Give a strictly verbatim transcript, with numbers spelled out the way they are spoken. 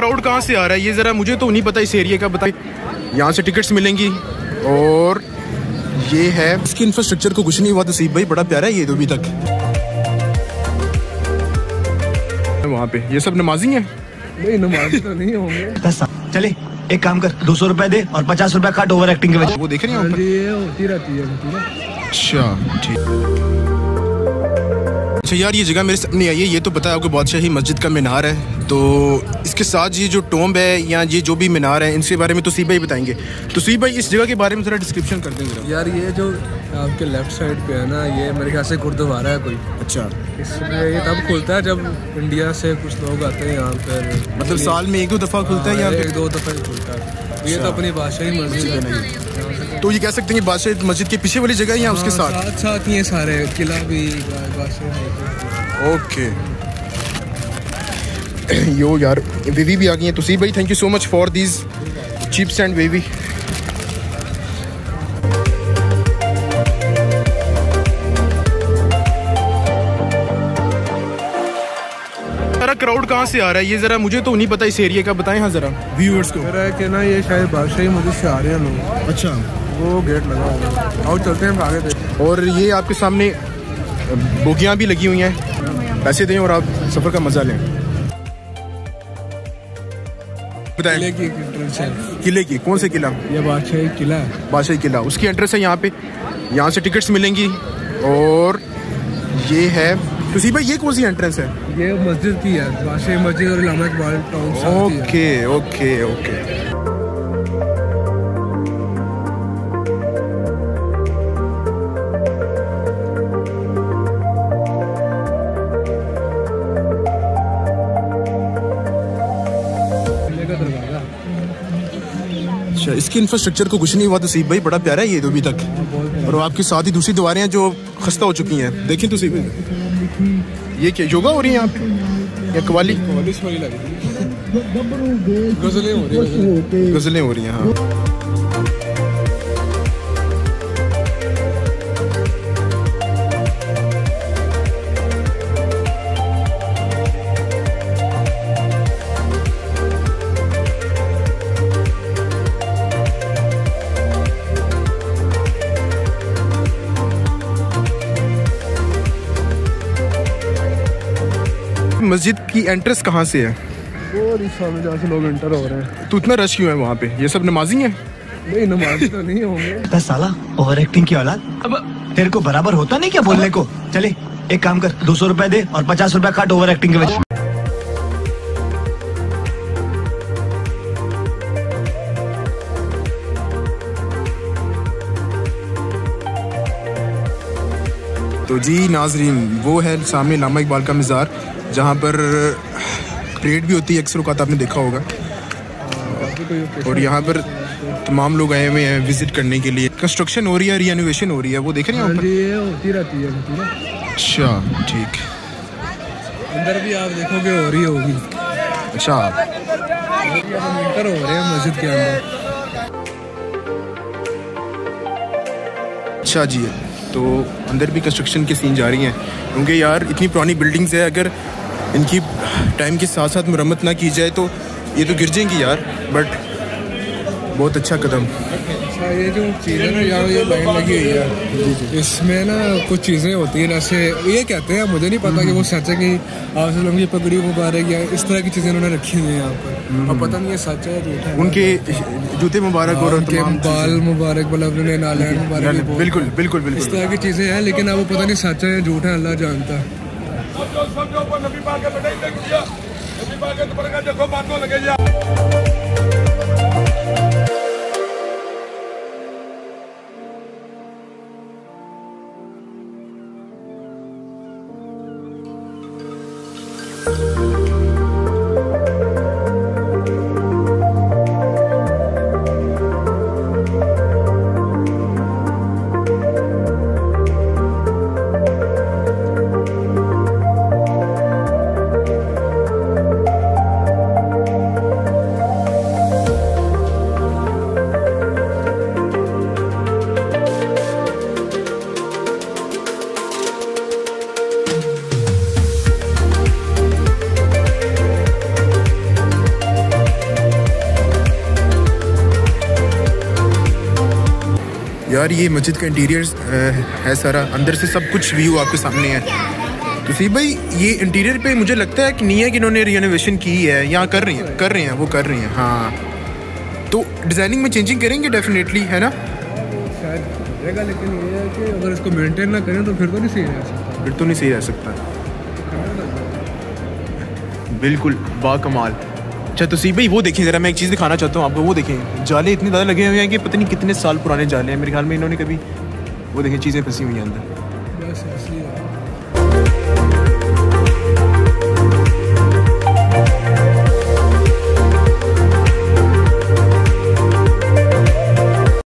Crowd कहाँ से आ रहा है ये ज़रा मुझे तो नहीं पता इस एरिया का, बताइए। यहाँ से टिकट्स मिलेंगी और ये है इसके इंफ्रास्ट्रक्चर को कुछ नहीं हुआ। तसीब भाई बड़ा प्यारा है ये तो अभी तक। वहाँ पे ये सब नमाजी हैं? नहीं नमाजी तो नहीं होंगे। चले एक काम कर, दो सौ रुपए दे और पचास रुपए काट ओवर एक्टिंग के वजह। वो देख रहे हैं ये होती रहती है। अच्छा ठीक। अच्छा यार ये जगह मेरे सामने आई है, ये तो पता है आपको बादशाही मस्जिद का मीनार है, तो इसके साथ ये जो टोम्ब है या ये जो भी मीनार है इनके बारे में तसीब भाई बताएंगे। तसीब भाई इस जगह के बारे में ज़रा डिस्क्रिप्शन कर देंगे यार। ये जो आपके लेफ्ट साइड पे है ना, ये मेरे ख्याल से गुरुद्वारा है कोई। अच्छा। इसमें ये तब खुलता है जब इंडिया से कुछ लोग आते हैं यहाँ पर। मतलब साल में एक दो दफ़ा खुलता है या एक दो दफ़ा ही खुलता है। ये तो अपनी बादशाही मस्जिद है नहीं, तो ये कह सकते हैं कि बादशाही मस्जिद के पीछे वाली जगह है या उसके साथ साथ साथ ये सारे किला भी बादशाही। ओके यो यार वेवी भी आ गई है। तसीब भाई thank you so much for these chips and wavy. सारा क्राउड कहाँ से आ रहा है ये ज़रा मुझे तो नहीं पता इस एरिया का, बताएं हाँ ज़रा व्यूअर्स को। मेरा है कि ना ये शायद बादशाही मस्जिद से आ रहे हैं लोग। अच्छा वो गेट लगा हुआ है और चलते हैं आगे देखते। और ये आपके सामने बोगियाँ भी लगी हुई हैं, पैसे दें और आप सफ़र का मज़ा लें। बताएं। किले की एंट्रेंस है। किले की कौन से किला? ये बादशाही किला है। बादशाही किला उसकी एंट्रेंस है यहाँ पे। यहाँ से टिकट्स मिलेंगी और ये है तसीब भाई ये कौन सी एंट्रेंस है? ये मस्जिद की है, बादशाही मस्जिद और Allama Iqbal town. Okay okay okay. अच्छा इसके इंफ्रास्ट्रक्चर को कुछ नहीं हुआ तसीब भाई, बड़ा प्यारा है ये तो अभी तक। और आपके साथ ही दूसरी दीवारें हैं जो खस्ता हो चुकी हैं। देखें तसीब भाई ये क्या योगा हो रही है यहाँ पे या कवाली? गजलें हो रही हैं। गजलें हो रही हैं हाँ। मस्जिद की एंट्रेंस कहाँ से है? वो सामने जहाँ से लोग एंटर हो रहे हैं। तो इतना रश क्यों है वहाँ पे? ये सब नमाजी हैं? नहीं नमाजी तो नहीं होंगे। साला ओवर एक्टिंग की औलाद, अब तेरे को बराबर होता नहीं क्या बोलने को। चले एक काम कर, दो सौ रुपए दे और पचास रुपए काट ओवर एक्टिंग के वजह। तो जी नाजरीन वो है सामने इलामा इकबाल का मज़ार जहाँ पर परेड भी होती है अक्सर औक़ात आपने देखा होगा। और यहाँ पर तमाम लोग आए हुए हैं विजिट करने के लिए। कंस्ट्रक्शन हो रही है, रिनोवेशन हो रही है, वो देख रहे हैं ये होती रहती है। अच्छा ठीक। अंदर भी आप देखोगे हो रही होगी। अच्छा एंटर हो रहे हैं मस्जिद के अंदर। अच्छा जी तो अंदर भी कंस्ट्रक्शन की सीन जारी हैं क्योंकि यार इतनी पुरानी बिल्डिंग्स है, अगर इनकी टाइम के साथ साथ मरम्मत ना की जाए तो ये तो गिर जाएंगी यार। बट बहुत अच्छा कदम। अच्छा ये जो चीज़ें ना यहाँ ये लाइन लगी हुई है, इसमें ना कुछ चीज़ें होती हैं जैसे ये कहते हैं, मुझे नहीं पता कि वो सच है कि आप की पगड़ी मुबारक या इस तरह की चीज़ें उन्होंने रखी हुई हैं यहाँ पर। और पता नहीं ये सच है झूठ है। उनके जूते मुबारक और उनके बाल मुबारक, मतलब नालैन मुबारक, बिल्कुल बिल्कुल बिल्कुल इस तरह की चीज़ें हैं, लेकिन अब वो पता नहीं सच है झूठ है, अल्लाह जानता है। यार ये मस्जिद का इंटीरियर है सारा, अंदर से सब कुछ व्यू आपके सामने है। तो भाई ये इंटीरियर पे मुझे लगता है कि नहीं है कि इन्होंने रिनोवेशन की है, यहाँ कर रही हैं कर रहे हैं वो कर रही हैं हाँ। तो डिज़ाइनिंग में चेंजिंग करेंगे डेफिनेटली, है ना? शायद रहेगा, लेकिन ये है कि अगर इसको मेंटेन ना करें तो फिर तो नहीं सही रह सकता। फिर तो नहीं सही रह सकता, बिल्कुल बाकमाल। अच्छा तो सी भाई वो देखें ज़रा, मैं एक चीज़ दिखाना चाहता हूँ आपको, वो देखें जाले इतने ज़्यादा लगे हुए हैं कि पता नहीं कितने साल पुराने जाले हैं। मेरे ख्याल में इन्होंने कभी वो देखें चीज़ें फंसी हुई हैं अंदर।